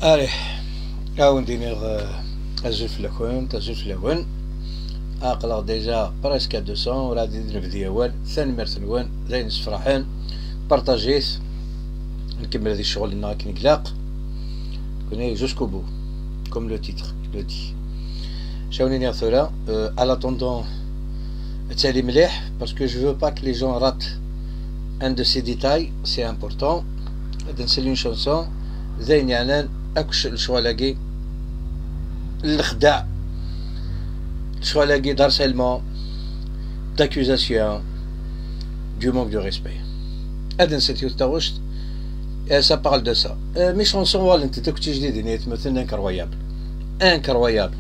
الي هاون دينيغ أزول فلاكون تزول فلاون أقلق ديجا بريسك 200 وراه نبدا ديوال ثاني مرتنوان زين فرحان بارطاجيت نكمل هذه الشغل لنا كي نقلاق كوني جوسكو بو كوم لو تيتر لو دي شاوني نيغ على طوندون تالي مليح باسكو جو فو با كو لي جون رات ان دو سي ديتاي سي امبورطون غادي نسالي اون شونسون زين يعنان اكش الشغلاكي الخداع الشغلاكي d'harcèlement d'accusation du manque de respect هذا نسيتو تاغوشت ça parle de ça mes chansons ولا انت كنتي جديد نيت مثلا انكرويابل انكرويابل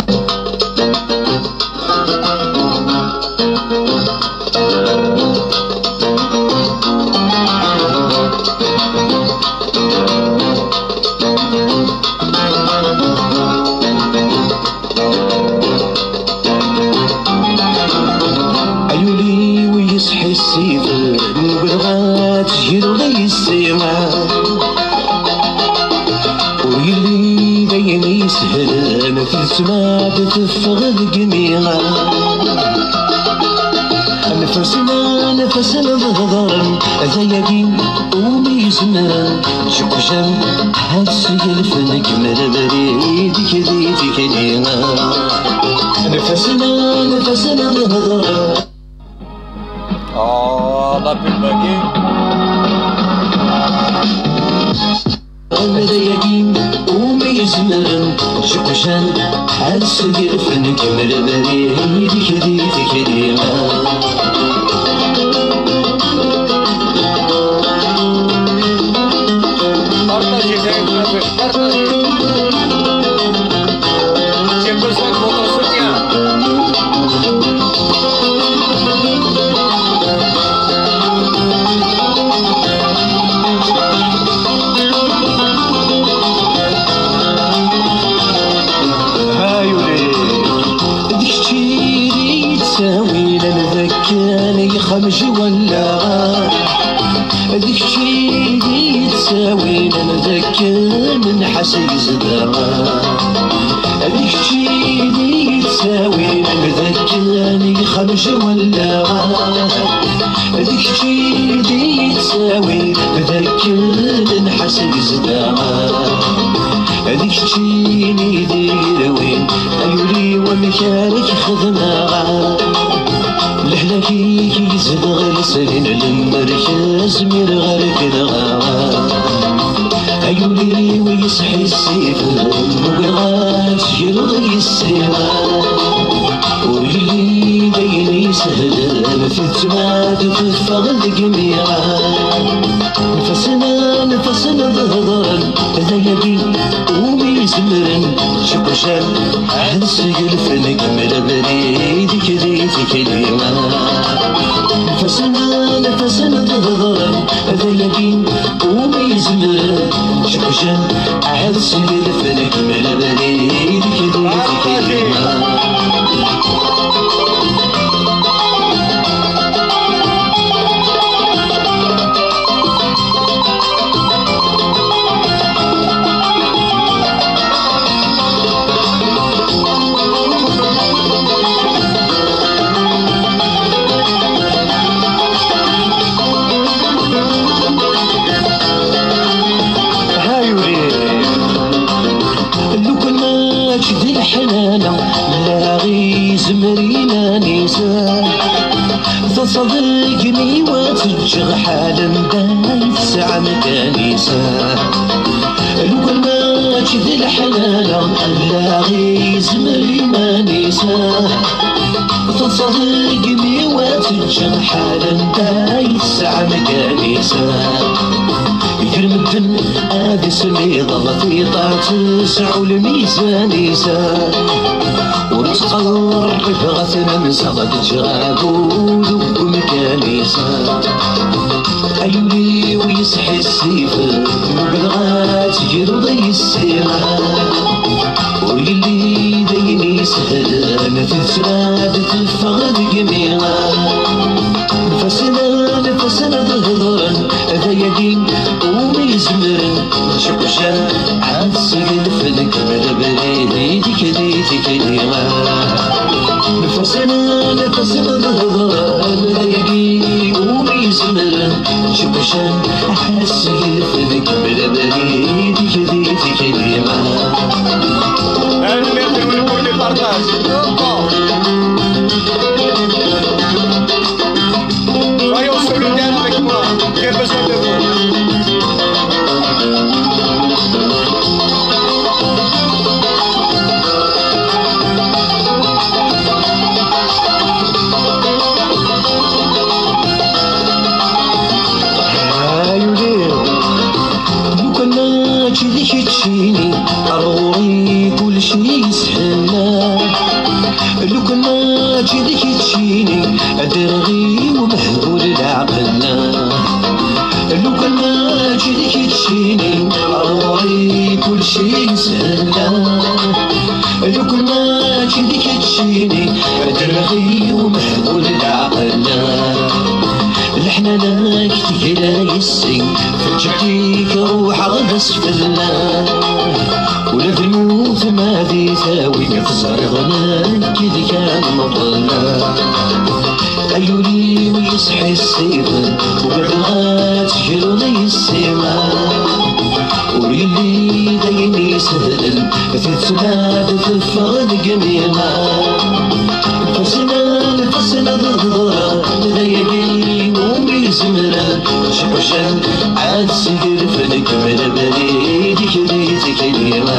عيولي ويصحي السيف نبغى تجير لي السماء ويلي باين يسهل انا في السماء تتفغ قميغة نفسنا ظهرا زيادين وميزنا شقشان حاسي الفنك مرمري ديك كلينا نفسنا ظهرا لا بالباقي زيادين وميزنا شقشان حاسي الفنك مرمري ديك كلينا خمجي ولا هذيك شي تساوي انا ذاك من حسي زدرا هذيك شي تساوي انا ذاك خمجي ولا هذيك شي تساوي ذاك من حسي زدرا هذيك شي ندير وين ايولي ومكانك خدمه لحلاكي كيزد غير سنين المركز مير غير كدغا عيوني ويصحي السيف وقرات يرضي السيما ويلي باين يسهل في التماد تفغ القميرة نفسنا ظهرا ذيبي وميزمرن شقشان حنسي الفنك مرمري ديك كلمة نفسنا ظهرا ذيبي وميزمرن شقشان حنسي الفنك مرمري ديك كلمة لاغي زمرينا نساء فصدقني وتجغ حالا بايت ساعة مكانيسا لو كان ما تشذي الحلالة لاغي زمرينا نساء فصدقني وتجغ حالا بايت ساعة مكانيسا يرمدن هادي سمي ضغطي طاعت تسعو الميزان يسا ونتقرب غثنا نسغد جرابو ذوق مكانيسا عيوني ويصحي السيف وبالغات يرضي السيرة ويلي داين يسهل انا في السراد تفغد قميرة نفسنا ظهرا هذا يدين وميزمرن شقشان عاد سجل كلمة نفسنا ضغرة ملاقي وبيزمر شبشان أحس يفدك بلا بريدك ذيك كلمة الميرتي ونقول لي بارتاج Soyons solidaires avec moi, j'ai besoin de vous. تشيني ضروري كل شي يسحلنا لو كنا تجيك تشيني درغي ومهبول لعقلنا لو كنا تجيك تشيني ضروري كل شي يسحلنا لو كنا تجيك تشيني درغي ومهبول لعقلنا الحنانك تقلا يسي فجعتيك روح غدا سفلنا ولا ذنوب ما ذي ثاوي يخسر غناك كذي كان مضلنا عيوني ويصحي السيف وبالغات جلوني السما ويلي دايني سهل تتسناد تفغد قميمة فسنا ضغرة ليالي وبيزمرة شبشان عاد سير فلك من بريدك ذيت كلمة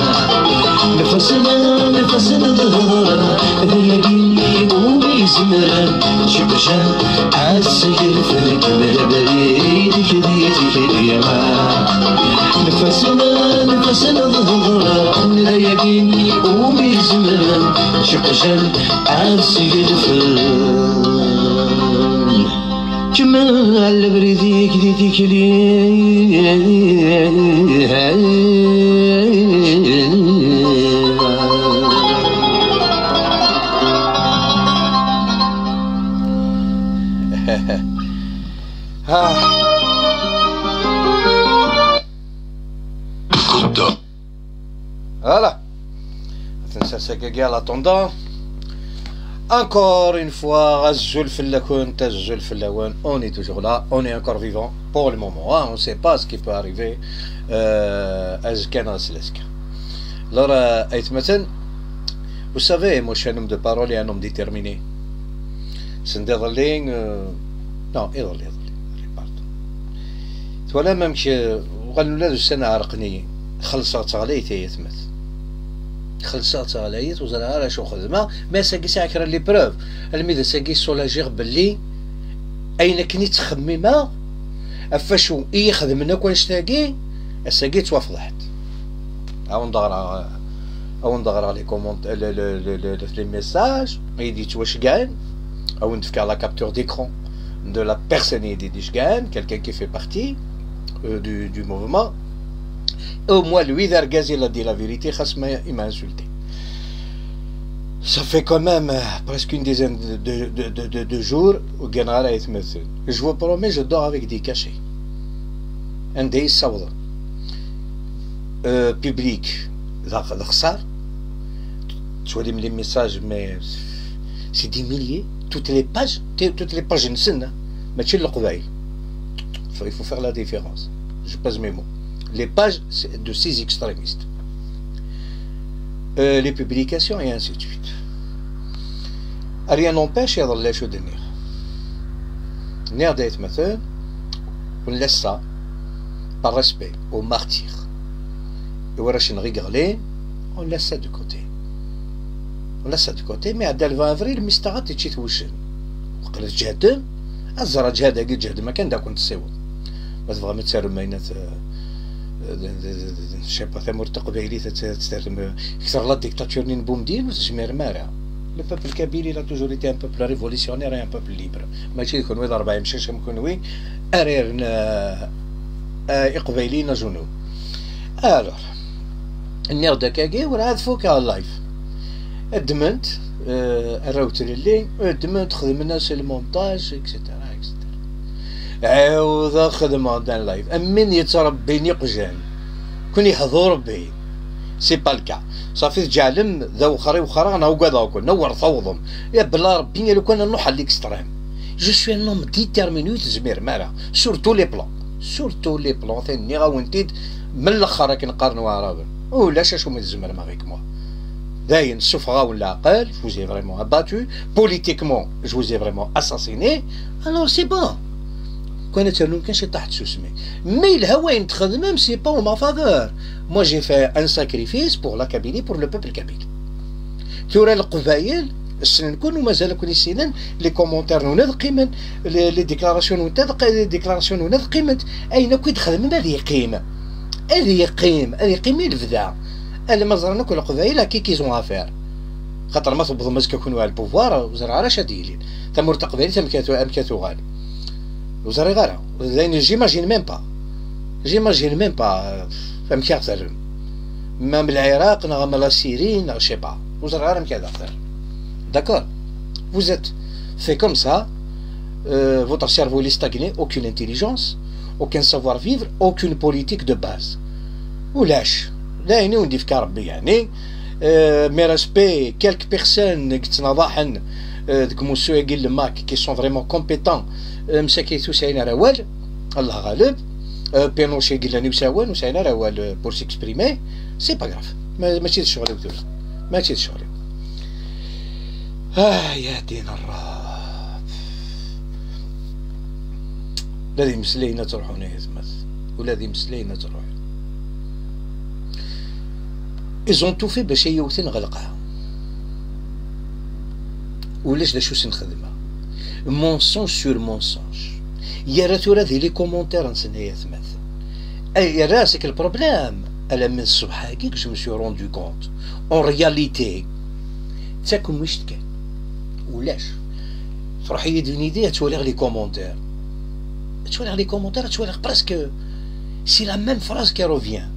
نفسنا ضغرة ليالي وبيزمرة شبشان عاد سير فلك من بريدك ذيت كلمة نفسنا ضغرة ليالي وبيزمرة شبشان عاد سير فلك جمال بريديك ديك لي Voilà. Ça c'est égal attendant. Encore une fois, on est toujours là, on est encore vivant pour le moment. Hein, on ne sait pas ce qui peut arriver. Alors, vous savez, moi je suis un homme de parole et un homme déterminé. C'est non, pardon. Voilà même que خلصت عليه يتمت خلصت عليه وزرها على شو خدمه ما ساقي ساكر لي بروف الميدا ساقي سولاجير باللي اين كني تخممه افاشو يخدمنا كون شتاقي الساقي توافضحت او ندغر على لي كومونت لي ميساج يديت واش كان او نتفكر لا كابتور ديكرون de la personne يدي شكان quelqu'un qui fait partie du mouvement. Au moins lui d'Argaz il a dit la vérité, il m'a insulté. Ça fait quand même presque une dizaine de jours où Ganara est monsieur. Je vous promets, je dors avec des cachets. Un des saouds. Public, tu vois les messages, mais c'est des milliers. Toutes les pages mais tu le il faut faire la différence. Je passe mes mots. Les pages de ces extrémistes, les publications et ainsi de suite. Rien n'empêche يظل شو دنيا نير دايت مثلا ونلاش ça par respect aux martyrs et وراش نغيغلي on laisse ça de côté. On laisse ça de côté, mais à 20 avril مستغط تشي توشن وقلت جهد الزرا جهد قد جهد ما كان دا كنت تساوي ما تبغى متسارم ماينات شابا ثمور تقبيلي تستخدم كثر لا ديكتاتور نين بومدين وتجمير مارا. Le peuple kabyle il a toujours été un peuple révolutionnaire et un peuple libre. ماشي يكون وين 4 مشاش يكون وين اريرنا اقبيلينا جنوب. الوغ النير داكاكي وراه فوق على اللايف ادمنت الراوتر اللي ادمنت خدمنا سي المونتاج اكسيتيرا عاود خدمة دان لايف امين يتربيني قجان كون يحضر ربي سي با الكا صافي تجعلم ذا وخري وخرا انا وكذا نور ثوضم يا بلا ربي لو كان نروح على ليكستريم جو سوي ان نوم ديتيرميني تزمير مالا سور تو لي بلون سور تو لي بلون ثاني غاونتيد من الاخر راك نقارنوا راه ولاش اش هما الزمر مافيك موا داين السفغا ولا عقل جو زي فريمون اباتو بوليتيكمون جو زي فريمون اساسيني الوغ سي بون كانت ما كانش طاحت سوسمي مي الهوا ينتخذ ميم سي با ما فافور موا جي في ان ساكريفيس بور لا كابيلي بور لو بوبل كابيل ثورة القبايل السنة نكون ومازال كون السنان لي كومونتير نوناد قيمن لي ديكلاراسيون نوناد قيمن اين كي تخدم هذه قيمة هذه قيمة الفدا انا ما زرنا كل قبايل كي كيزون افير خاطر ما تبضوا ماسك كونوا على البوفوار وزرع راه شاديلين تم قبايل تم كاتو غالي وزري غارة لأن جيماجين ميم با فهم كي أكثر ما من العراق نغم لا سيري نغ شي با وزري غارة مكي أكثر داكور vous êtes fait comme ça votre cerveau il est stagné aucune intelligence aucun savoir-vivre aucune politique de base ولاش لا يعني وندي في ربي يعني مي ريسبي كالك بيرسون قلت نضاحن ديك موسو يقول ماك كي سون فريمون كومبيتون مساكيتو ساينا روال الله غالب بينوشي قال لنا وساوان وساينا روال بور سيكسبريمي سي با غراف ماشي شغلي وتولا ماشي شغلي يا دين الرب الذي مسلينا تروحون يزمت والذي مسلينا تروحون إزون تو في باش يوثن غلقها ولاش دا شو سنخدمها mensonge sur mensonge يا راه هذه لي كومونتير نسنايا ثمث اي راسك البروبليم الا من الصبح هكاك جو مشي روندو كونت اون رياليتي تاكم واش كان ولاش تروح يديني دي تولي لي كومونتير تولي براسك سي لا ميم فراز كي روفيان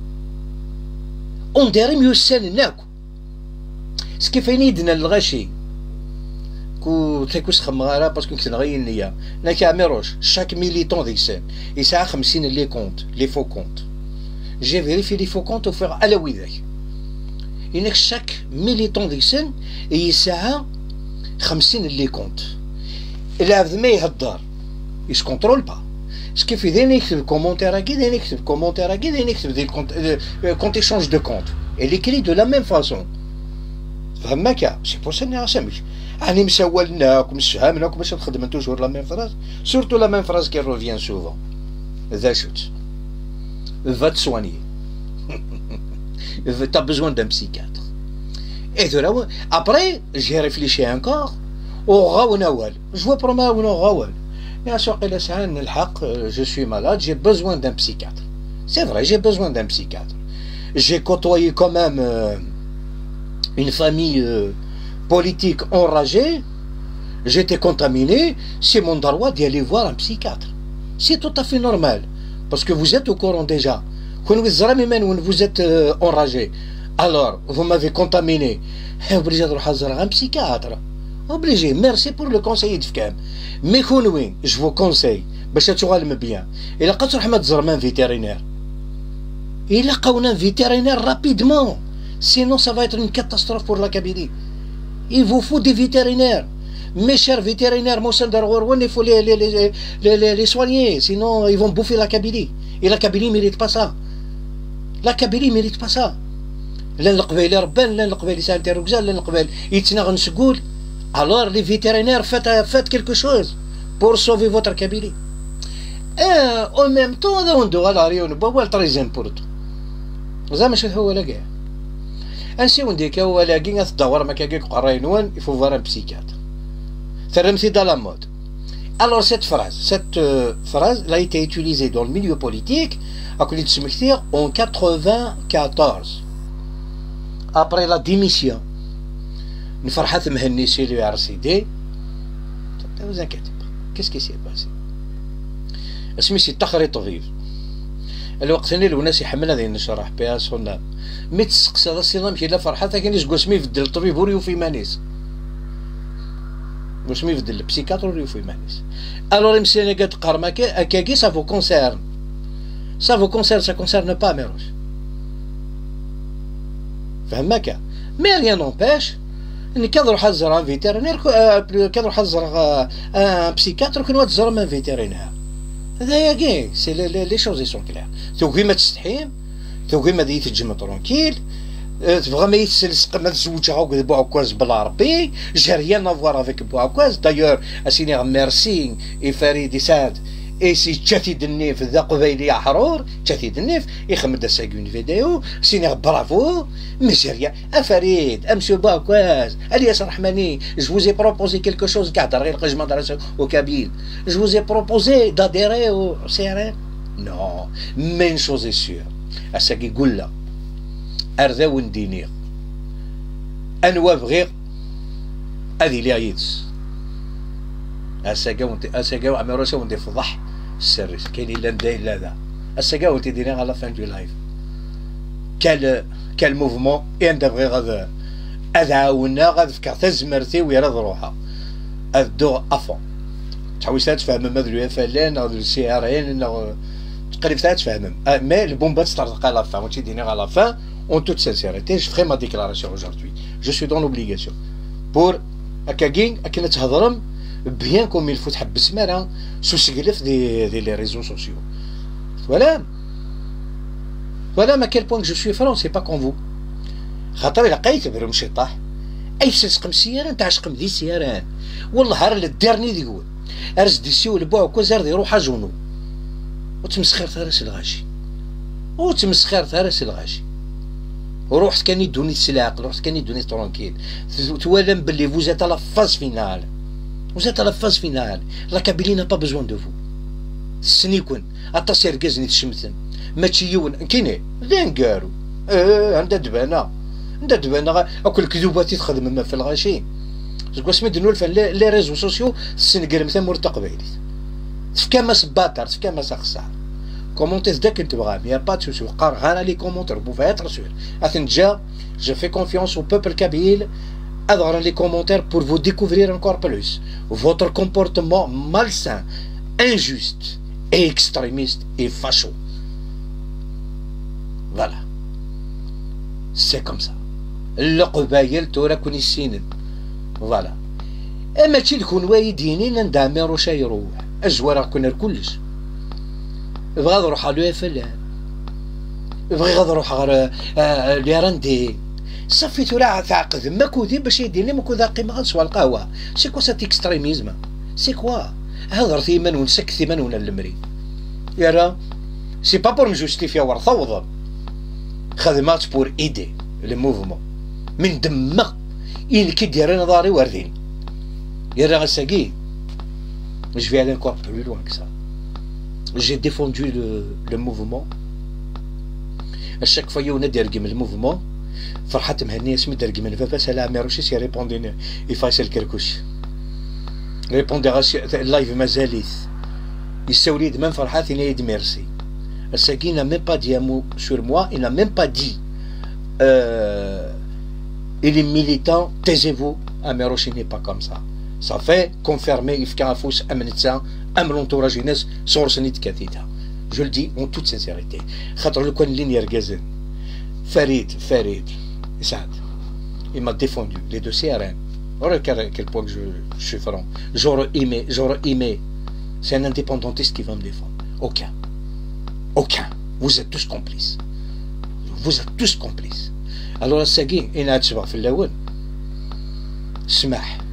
اون ديري ميو سان ناكو سكيفين يدنا الغاشي تلاكوس خمارة باسكو كنت نغير النية ناكي عميروش شاك ميليتون ديك السن يسعى 50 لي كونت لي فو كونت جي فيريفي لي فو كونت وفيغ على ويداك إنك شاك ميليتون ديك السن يسعى 50 لي كونت العبد ما يهدر يسكونترول با سكيف إذا يكتب كومونتير هاكي إذا يكتب كومونتير هاكي إذا يكتب دي كونت إيشونج دو كونت إلي كري دو لا ميم فاسون فهماك سي بور سا ني سامش راني مسولناك ومسفهمناك باش نخدم توجور لا ميم فراز سورتو لا ميم فراز كي روفيان سوفون ذا شوت va te soigner t'as besoin d'un psychiatre et de là après j'ai réfléchi encore au Nawal je vois pour moi Nawal يا سوق إلى ساعة الحق je suis malade j'ai besoin d'un psychiatre c'est vrai j'ai besoin d'un psychiatre j'ai côtoyé quand même une famille politique enragée j'étais contaminé c'est mon droit d'y aller voir un psychiatre c'est tout à fait normal parce que vous êtes au courant déjà quand vous êtes enragé alors vous m'avez contaminé obligé de voir un psychiatre obligé merci pour le conseil de mais je vous conseille باش تعلم bien إلا قد تروح ما تزرم un vétérinaire إلا قونا vétérinaire rapidement sinon ça va être une catastrophe pour la Kabylie il vous faut des vétérinaires mes chers vétérinaires il faut les soigner sinon ils vont bouffer la Kabylie et la Kabylie mérite pas ça la Kabylie mérite pas ça لا القبائل ربان لا القبائل سانتي ركزال لا القبائل يتناغ نسقول alors les vétérinaires faites quelque chose pour sauver votre Kabylie en même temps هذا وندو على ريون بوال تري امبورتو زعما شنو هو لا كاع انسيو نديك هو لاقي تدور ما كاكيك قراينوان يفو فار ان بسيكاتر ترمسي dans la mode alors cette phrase elle a été utilisée dans le milieu politique en 94 après la démission نفرحة مهني سيلي ار سي دي vous inquiétez pas qu'est-ce qui s'est passé اسمي سي تخريط طبيب الوقت اللي الناس يحمل هذه نشرح بها صنام مي تسقسى هذا الصنام كي لا فرحة كان يسقو سمي يبدل الطبيب وريو في مانيس واش مي يبدل البسيكاتر وريو في مانيس الوغ مسينا قد قرماك اكاكي سافو كونسيرن ça concerne pas Méroche فهمك. مي ريان نومباش اني كي نروح نزور ان فيتيرينير كي نروح نزور ان بسيكاتر كي نروح نزور ان فيتيرينير. هذايا كاع سي لي شوز سون كلير. توكي ما تستحيم، توكي ما تجم ترونكيل، تبغى ما يتسلسق ما تزوجها وكذا بوعكواز بلا ربي، جي ريان افوار افيك بوعكواز. دايور اسيني ميرسي اي فريد سعد اي سي تشاتي دنيف ذا قبيلي حرور تشاتي دنيف يخمد ساكون فيديو سيني برافو مجريا افريد امسيو باكواز الياس رحماني جو فوزي بروبوزي كيلكو شوز كاع غير قج مدرسه وكابيل جو فوزي بروبوزي داديري او سيرين نو مين شوز سيور اساكي يقول لا ارذا وندينير انوا بغير هذه لي عيدس اساكا عمروسا وندي فضح السيريس كاين الا نداير لا ذا اساكا ولتي ديري على فان دو لايف كال موفمون اي انت بغي غاد عاونا غاد فكر تزمرتي ويا راه روحها الدو افون تحويسات تفهم ماذا فلان او سي ار ان تقريبا تفهم مي البومبات تطرق على فان وتي ديني على فان اون توت سانسيريتي جو فري ما ديكلاراسيون اوجوردي جو سوي دون لوبليغاسيون بور هكا كين اكن تهضرم bien comme il faut تحبس مرة سو سقلف دي لي ريزو سوسيو. Voilà ما كيل بوان جو سوي فرون سي با كون فو. خاطر إلا لقيت برم شطاح أي سقم سياران تاع شقم ذي سياران والله هار الدرني ديقول أرز دي سيو لبوع كوزار دي روح جونو وتمسخر ثارس الغاشي ورحت كان يدوني السلاق رحت كان يدوني ترونكيل توالم باللي فوزات لا فاز فينال Vous êtes à la phase finale. La Kabylie n'a pas besoin de vous. سنيكون التصير كازني تشمتن ما تشيون كيني دينكارو عندها دبانه اكل كذوباتي تخدم ما في الغاشي زكوا سميت نول لي ريزو سوسيو السنكر مثلا مرتق بعيد تفكا ما سباتر تفكا ما سخسار كومونتي داك انت بغا يا با تشوف قار غانا لي كومونتر بو فايت رسول اثنجا جو في كونفيونس او بوبل كابيل. Dans les commentaires pour vous découvrir encore plus votre comportement malsain, injuste, et extrémiste et facho. Voilà. C'est comme ça. القبايل تورا كوني السنين. Voilà. اما تشي تكون وايديني ندامر وش يروح الزوار كنا كلش. بغا نروح على فلان. بغي نروح غير ليراندي. صافي تولع تعقد ماكودي باش يدير لي ماكو ذا قيمه غنسوا القهوه سي كوا سات اكستريميزم سي كوا هضر ثيمن ونسك ثيمن ولا المري يا راه سي با بور نجوستيفيا ور ثوض خدمات بور ايدي لو موفمون من دماغ إن كي داير نظاري واردين يا راه ساكي je vais aller encore plus loin que ça j'ai défendu le mouvement à chaque fois يونا ديركم الموفمون فرحت مهنيه سميت دركم البابا سلام ميروشي سي ريبونديني يفايسل كركوش ريبوندي اللايف مازاليت يسوليد من فرحات إني يد ميرسي الساكي n'a même pas dit un mot sur moi il n'a même pas dit il est militant taisez-vous Amérochi n'est pas comme ça ça fait confirmer يفكا فوس امنتسا ام لونتوراج ناس صورسني تكاتيتا je le dis en toute sincérité خاطر لو كان لين يركزن فريد سعد il m'a défendu les deux CRN regarde quel point que je suis franc j'aurais aimé c'est un indépendantiste qui va me défendre aucun vous êtes tous complices alors الساقين إن تشبع في اللون اسمح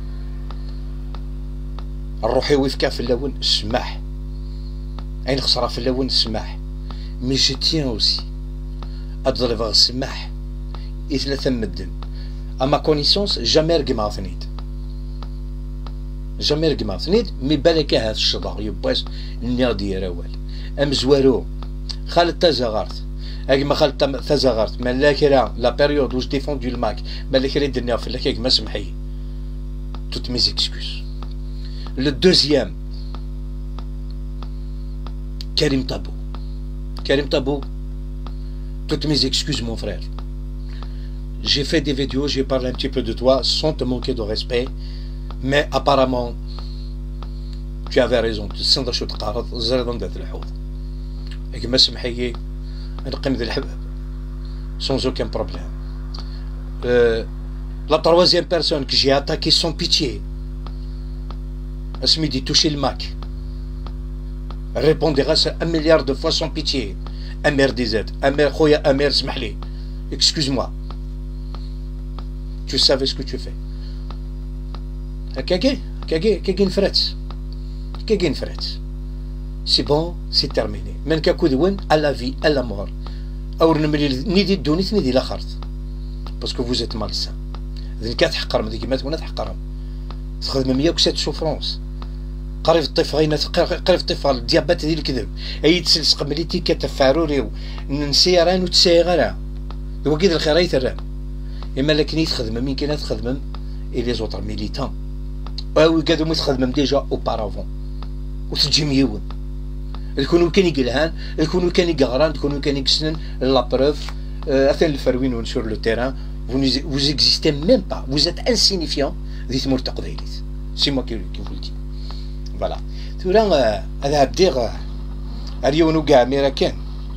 الروحي ويفكا في اللون اسمح عين خسرة في اللون اسمح مي جو تيان اوسي أضرب السماح إثلاثة مدن أما كونيسونس جامي رقما ثنيد مي بالك هاد الشضاغ يباس النير ديال أول أم زوارو خالد تازاغارت أكما خالد تازاغارت من لاكرا لا بيريود وش ديفوندو الماك من لاكرا دنيا في لاك ما سمحي توت ميز اكسكوز لو دوزيام كريم طابو toutes mes excuses mon frère j'ai fait des vidéos j'ai parlé un petit peu de toi sans te manquer de respect mais apparemment tu avais raison تسنض شو تقارض زرد ذات الحوض لكن ما سمحي نقيم ذي الحباب sans aucun problème la troisième personne que j'ai attaqué sans pitié, elle se me dit toucher le Mac. Elle répondra 1 milliard de fois sans pitié. Amer disait, Amer khoya Amer smahli, excuse-moi. Tu savais ce que tu fais. Kagin frets. C'est bon, c'est terminé. من كاكودون à la vie, à la mort. أو نيدي الدونيت نيدي الآخرت. Parce que vous êtes malsain. ذيك تحقرهم ذيك ما تكون تحقرهم. تخدم 107 سوفرونس. قريب الطفل غينا قريب الطفل الديابات ديال الكذب. أي تسلسق مليتي كتفعروري ونسيران وتسيغرا. وكيد الخير يثرم. إما لكن يتخدم مين كاين تخدم إي لي زوتر ميليتان. أو كادو متخدم ديجا أوبارافون. وتجي ميون. يكونوا كان يقلهان يكونوا كان يقغران يكونوا كان يكسنن لا بروف اثن الفروين sur le terrain vous existez même pas, vous êtes insignifiant ذي تمور تقضيليت سي موا كي vous le dis voilà تورا هذا بدير اليونو كاع ميراكان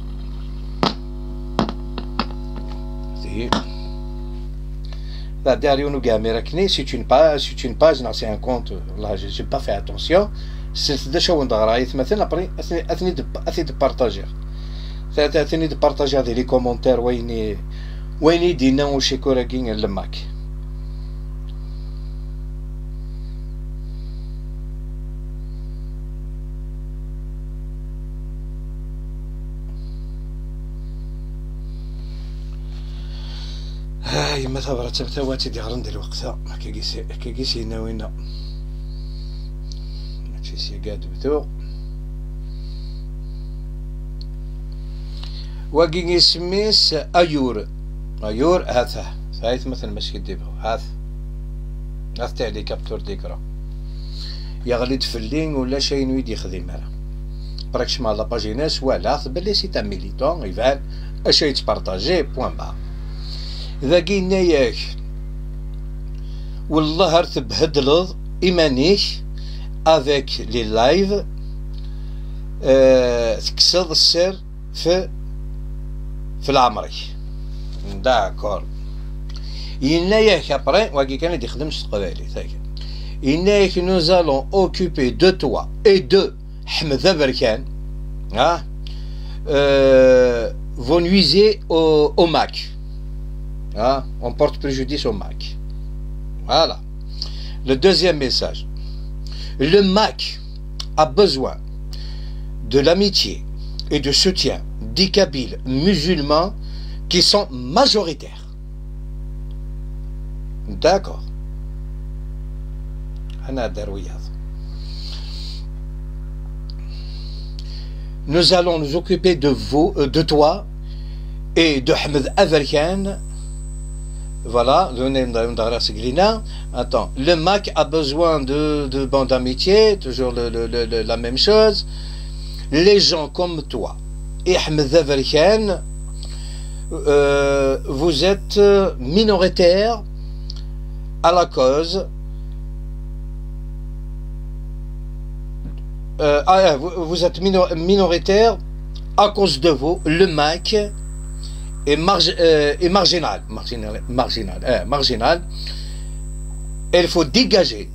هذا اليونو كاع ميراكني سي une page non c'est un compte là j'ai pas fait attention c'est déjà où on doit مثلا après اثني تبارطاجير اثني تبارطاجي هذه لي كومونتير وين دينا وشيكورا كين لماك هاي ما ثبرت ثواتي دي غرندي الوقت كيسي ناوينا سي قاعد بثو واقي يسميس ايور هذا ثايث مثل ماشي ديبو هذا تاع لي كابتور ديكرا يغلي تفلين ولا شي نويد يخدم معاه براكش مع لاباجيناس ولا بلي سي تاع ميليتون يفعل اشي تبارطاجي بوان با اذا قلنا ياك والله تبهدلض ايمانيك avec les lives تكسر السر في العمري داكور يناياك ابري واكي كان يخدمش القبائلي ثاك يناياك nous allons occuper de toi et de حمد بركان vont nuiser au Mac on porte préjudice au Mac voilà le deuxième message. Le Mac a besoin de l'amitié et de soutien des Kabyles musulmans qui sont majoritaires. D'accord. Nous allons nous occuper de toi et de Ahmed Averkan. Voilà, attends, le Mac a besoin de bande d'amitié, toujours la même chose. Les gens comme toi et Ahmed Averkan, vous êtes minoritaires à la cause. Vous êtes minoritaires à cause de vous, le Mac est marginal. Il faut dégager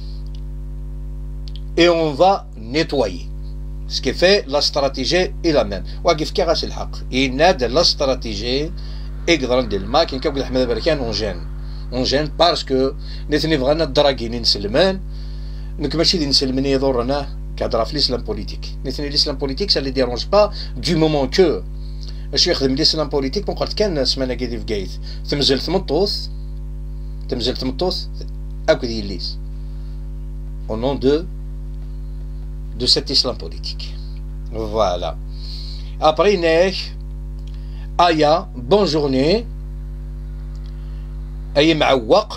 et on va nettoyer. Ce qui fait la stratégie est la même. واقف كاغاس الحق. ينادى la stratégie يقدر ندير الماك كنقول احمد بركان اون جين باسكو نتني بغانا الدراكين نسلمان نك ماشي اللي نسلمني يضرنا كهضره في الاسلام بوليتيك نتني الاسلام بوليتيك سا لي ديرونج با دو مومون كو اش يخدم الاسلام بوليتيك بون قلت كان سمانه كيدي في كايث تمزل تمطوث اكو ديال ليس au nom de cet islam politique. Voilà. Après, Aya, bonne journée. Aya Ma'awak.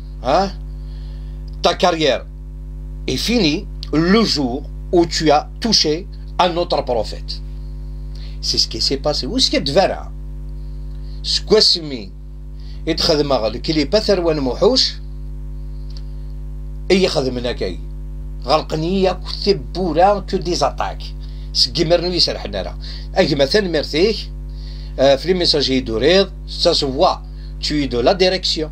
Ta carrière est finie le jour où tu as touché à notre prophète. C'est ce qui s'est passé. Où est-ce qu'il y a de vera? Squasmi. Et de qui n'est pas Tharwan Mouhouch. Et il y a كاي غلقنية كثبورا كو دي زاتاك سكيمرنو يسرح لنا اي مثلا مرتيك في لي ميساجي دوريض سا سوا tu es de la direction.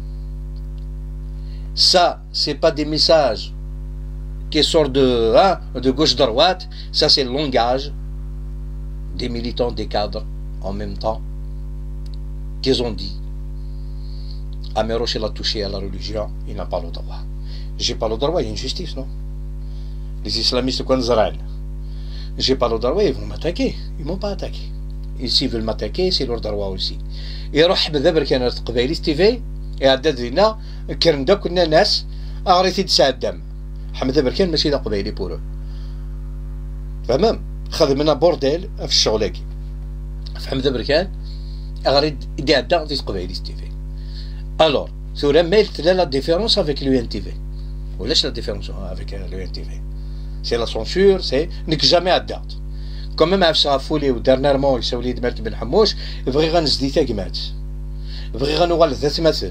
Ça, c'est pas des messages qui sortent de gauche-droite. Ça, c'est le langage des militants, des cadres, en même temps, qu'ils ont dit. Améroche, il a touché à la religion, il n'a pas le droit. J'ai pas le droit, il y a une justice, non? Les islamistes, quand ils j'ai pas le droit, ils vont m'attaquer. Ils m'ont pas attaqué. Et s'ils veulent m'attaquer, c'est leur droit aussi. يروح بذبر كانت قبايلي ستيفي يعدد لنا كان دا كنا ناس اغريتي تسعة الدم حمد بركان ماشي دا قبايلي بورو تمام خدمنا بورديل في الشغلاكي في حمد بركان اغريت دي عدا دي قبايلي ستيفي الور سورا ميلت لا ديفيرونس افيك لو ان تي في ولاش لا ديفيرونس افيك لو ان تي في سي لا سونسور سي نك جامي عدات كوميم عرفت غافولي ودرنارمون يساو لي مالك بن حموش بغي غنزدي تاكمات بغي غنوغال ذات مثل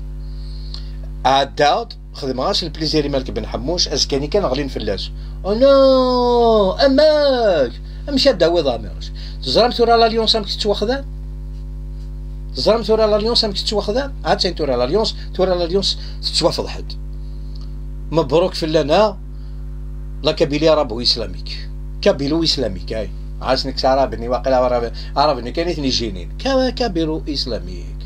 عداد خدم غاش البليزير مالك بن حموش اسكاني كان غلين فلاس او نو اماك امشي داوي ضامرش تزرم تورا لاليونس امك تتواخذان تزرم تورا لاليونس امك تتواخذان عاد سين تورا لاليونس تتوافض حد مبروك فلانا لا كابيلي رابو اسلاميك كابيلو اسلاميك هاي عاشنك عربني واقيلا عربني كان اثني جينين كابيلو اسلاميك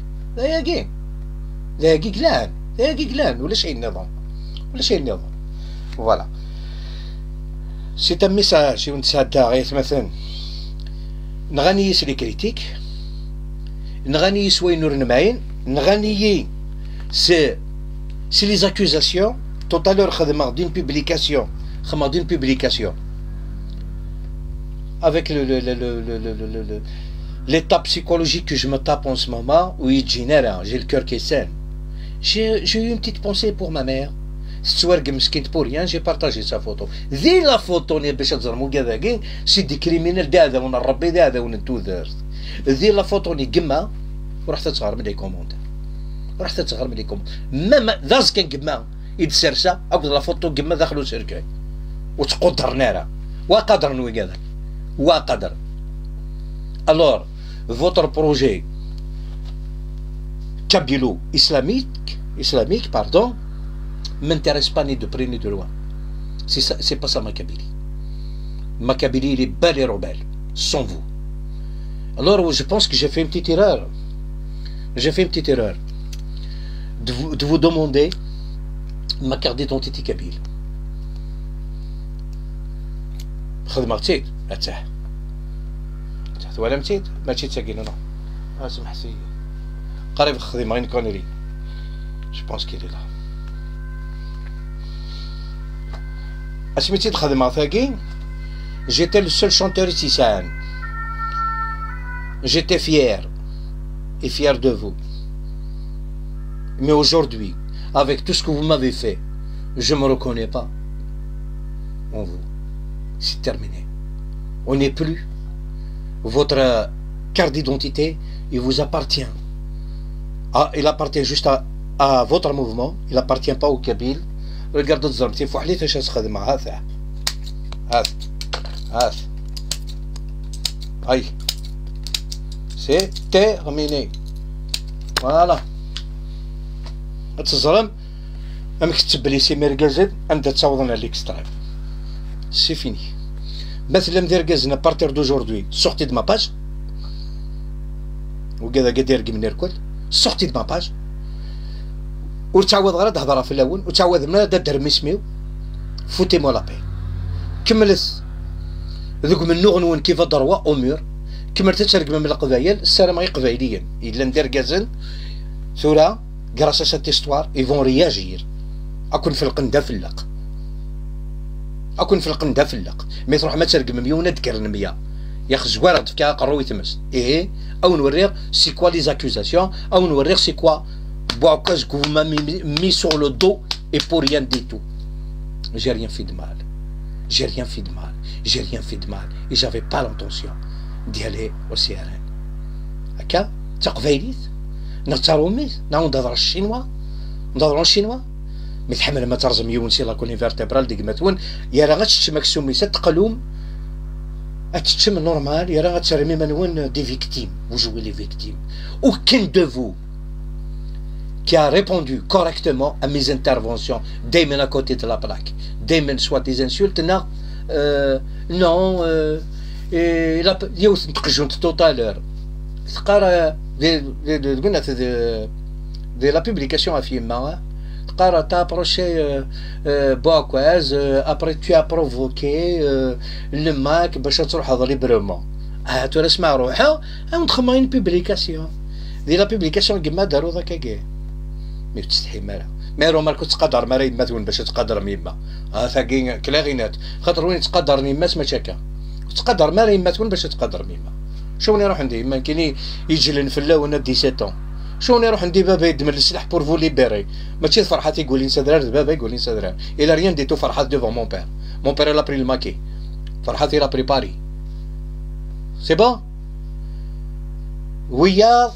ذا قلان ولا شي النظام فوالا سي ان ميساج ونتسادى غير مثلا نغني لي كريتيك نغني وين نور نماين نغني سي لي زاكوزاسيون توتالور خدمه دين بوبليكاسيون avec l'état psychologique que je me tape en ce moment, oui, j'ai le cœur qui est sain. J'ai eu une petite pensée pour ma mère. Pour rien, j'ai partagé sa photo. Dès la photo, c'est des criminels, on a rappelé, on a tout. Dès la photo, on est gamin, on a fait des commentaires. Même dans ce gamin, il sert ça, après la photo, gamin, دخلوا سيركاي. وتقدر نارا. وقدر نوي هذا. وقدر. Alors, votre projet islamique, pardon, m'intéresse pas ni de près ni de loin. C'est pas ça ma Kabylie. Ma Kabylie, il est belle et rebelle, sans vous. Alors, je pense que j'ai fait une petite erreur. De vous demander ma carte d'identité kabyle. خدمة مشيت اتاه ولا مشيت ما مشيتش ساكن انا اسمح سي قريب الخدمة غير كونيري جو بونس كيلي لا اسميتي الخدمة ثاقي j'étais le seul chanteur ici j'étais fier de vous mais aujourd'hui avec tout ce que vous m'avez fait je me reconnais pas en vous. C'est terminé. On n'est plus. Votre carte d'identité, il vous appartient. Il appartient juste à votre mouvement. Il n'appartient pas au Kabyle. Regardez الزرم تيفو حليت اش تخدم هذا هاي سي تيرميني فوالا تزرم امك تكتب لي سي مركزد امدا تصاوضنا ليكستريم. C'est fini. مثلا مدير à partir d'aujourd'hui, sortez de ma page. وكذا قدير من الكل sortez de ma page. وتعوض غير تهضر في الاول وتعوض من دار مسميو فوتي مو لابي. كملت ذوك من نغنون كيف ضروا امور كملت تشارك من القبايل السلام غير قبايليا الا ندير كازن ثورة grâce à cette histoire ils vont réagir. اكون في القنده فلق مي تروح ما ترقم مليون تكرن 100 يا اخي زواره تفكا قروي تمس او نوريك سي كوا لي زاكوزاسيون او نوريك سي كوا بوكاز كو ما مي سور لو دو اي بور ريان دي تو j'ai rien fait de mal et j'avais pas l'intention d'y aller au CRN هكا تقبايليت نتارومي نهضر الشينوا متحمل ما ترزم يونسي لا كولين فيرتبرال ديك ماتون يا راه غتشتم مكسومي تقلوم اتشتم نورمال يا راه غترمي منون دي فيكتيم وجوي لي فيكتيم aucun de vous qui a répondu correctement à mes interventions, دايما à côté de la plaque. دايما soit des insultes, non, il y a aussi tout à l'heure. De la publication à Fima, t'as approché Boakwaz, après tu as provoqué le Mac, باش تروح هذا librement. Tu اسمع روحها ندخل une publication. دي لا publication كما داروا ذاك كاع. مي تستحي مالها. مي رومال كنت تقدر ما راهي مثلا باش تقدر ميما. ثاقي كلاغينات، خاطر وين تقدر ميما ما شاكا. تقدر ما راهي مثلا باش تقدر ميما. شوني نروح ندير ما كاين يجلن في اللون 17 شوني نروح ندير بابا يدمر السلاح بور فو ليبيري ماشي فرحات يقول لي نسدرار بابا يقول لي نسدرار الى ريان ديتو فرحات ديفون مون بير لا بري الماكي فرحات لا بريباري سي بون ويا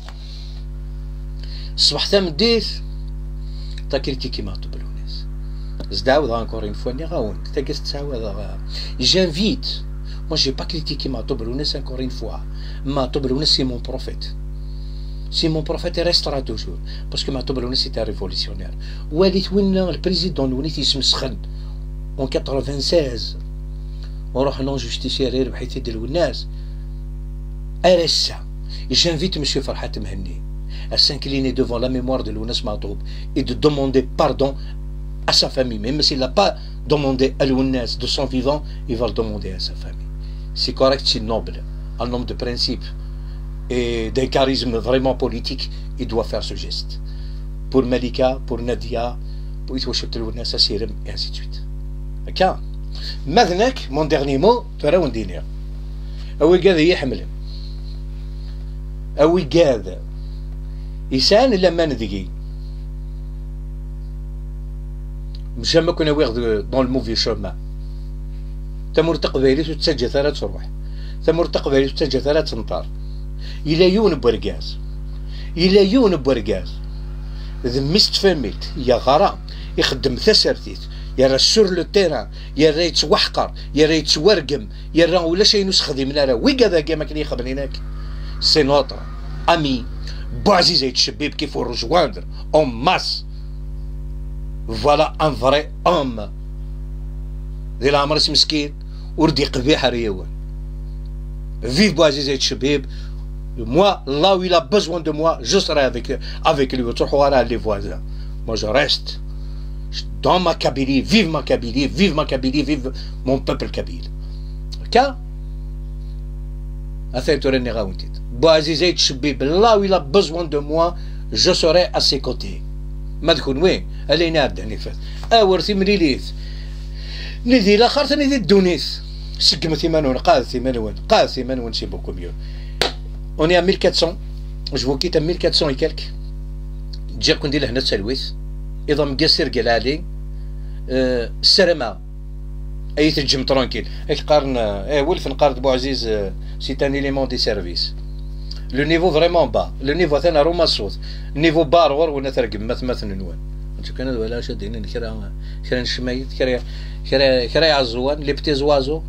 الصبح تمديت تا كريتيكي ما تبلونيس زداود انكور اون فوا ني غاون تا كاس تساوى جانفيت moi j'ai pas critiqué Mato Brunes encore une fois. Mato Brunes c'est mon prophète. C'est mon prophète et restera toujours. Parce que Mato Brunes c'était un révolutionnaire. Walid Winna, le président Walid Ismskhn en 96. On a un justicier et le de l'Ounas. RSA. Et j'invite M. Farhat Mhenni à s'incliner devant la mémoire de l'Ounas Matoub et de demander pardon à sa famille. Même s'il n'a pas demandé à l'Ounas de son vivant, il va le demander à sa famille. C'est correct, c'est noble, un homme de principe et d'un charisme vraiment politique, il doit faire ce geste. Pour Malika, pour Nadia, pour Itouachet Lounas, Assirem, et ainsi de suite. Ok? Maintenant, mon dernier mot, tu vas dire. أوي قاعد يحمل أوي قاعد إنسان لما ندقي مش ما كنا واخد دون الموفي شوما تمر تقبيلي وتسجل ثلاث تروح تمر تقبيلي وتسجل ثلاث تنطار إلى يون بورقاز إلى يون بورقاز ذمست فاميلت يا غرام يخدم ثسرتيت يا سور لو تيران يا ريت وحقر يا ريت ورقم يا راه ولا شي نسخدم لنا وي كذا كما كان يخبر هناك سي نوتر امي بوعزيز الشبيب كيف رجواندر اون ماس فوالا ان فري اوم ذي العمر مسكين وردي قبيحه ريوان فيف بوعزيز الشبيب moi là où il a besoin de moi je serai avec lui تروحوا وراه لي فوازان moi je reste dans ma Kabylie, vive ma Kabylie, vive ma Kabylie, vive mon peuple kabyle. Ok? Bouazizé Tchibib, là où il a besoin de moi, je serai à ses côtés. Madkoun, oui, elle est nade, en effet. Awarthi Mrilith. Nidi, la carte nidi Dounis. Sigmati Manoun, Qazi Manoun, c'est beaucoup mieux. On est à 1400, je vous quitte à 1400 et quelques. Dire qu'on dit la Hnat Salouis. إذا مقصر قلالي السرمة أي تجم ترانكيل هيك قارن ولف نقارن بوعزيز سي ان إليمون دي سيرفيس لو نيفو فريمون با لو نيفو ثاني روما الصوت نيفو بارور ولا ترقم مثلا نوان انت كان ولا شادين كرا نشميت كرا يعزوان لي بتي زوازو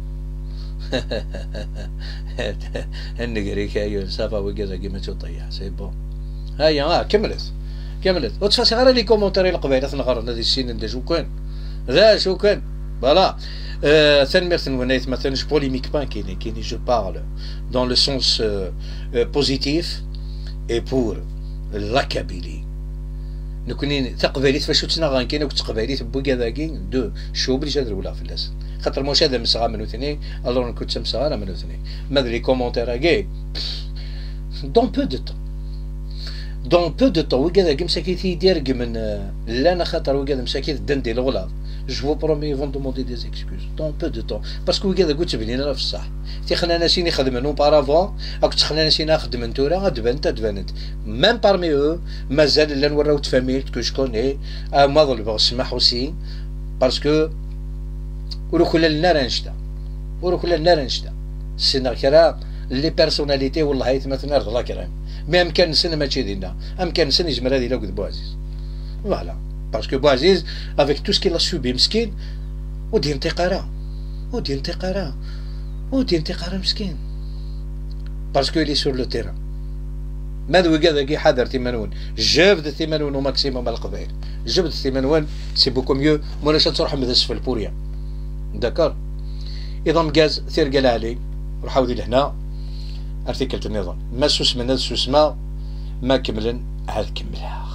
النقري كايو صافا وكذا كيما تطيح سي بون هيا كملت وتفاسي غير لي كومونتاري القبيله تنغر هذه السنين دا شو كان ذا شو كان فوالا ثاني ميرتن ونيت مثلا جو بوليميك با كايني جو بارل دون لو سونس بوزيتيف اي بور لا كابيلي نكونين تقباليت فاش تنغان كاين وتقباليت بو كذاكي دو شو بلي جادر ولا فلاس خاطر موش هذا مسغا منو ثاني الور كنت مسغا انا منو ثاني ماذا لي كومونتير كاي دون بو دو طون دون بو دو طون وكذا مساكيت يدير من لا انا خاطر وكذا مساكيت دندي الغلاظ جو برومي فون دوموندي دي زيكسكوز دون بو دو طون باسكو وكذا قلت بني انا في الصح تي خلينا ناسي نخدم نو بارافون راك تخلينا ناسي نخدم نتورا دبنت ميم بارمي او مازال لا نوراو تفاميلت كو شكوني ما ظلبغ السماح وسي باسكو ولو كل لنا رانشتا سينا كرا لي بيرسوناليتي والله هاي مثلا الله كرام مي امكان نسن ماشي ديالنا امكان نسن يجمر هذه لاكد بوعزيز فوالا باسكو بوعزيز افيك تو سكي لا سوبي مسكين ودي انتقاره مسكين باسكو لي سور لو تيران ماذا كذا كي حاضر تيمانون جبد تيمانون وماكسيموم القبائل جبد تيمانون سي بوكو ميو مولاش تروح مدس في البوريا داكار اذا مكاز ثير قال علي روح عاودي لهنا ارتيكلت النظام ما سوس من السوسما ما كملن عاد كملها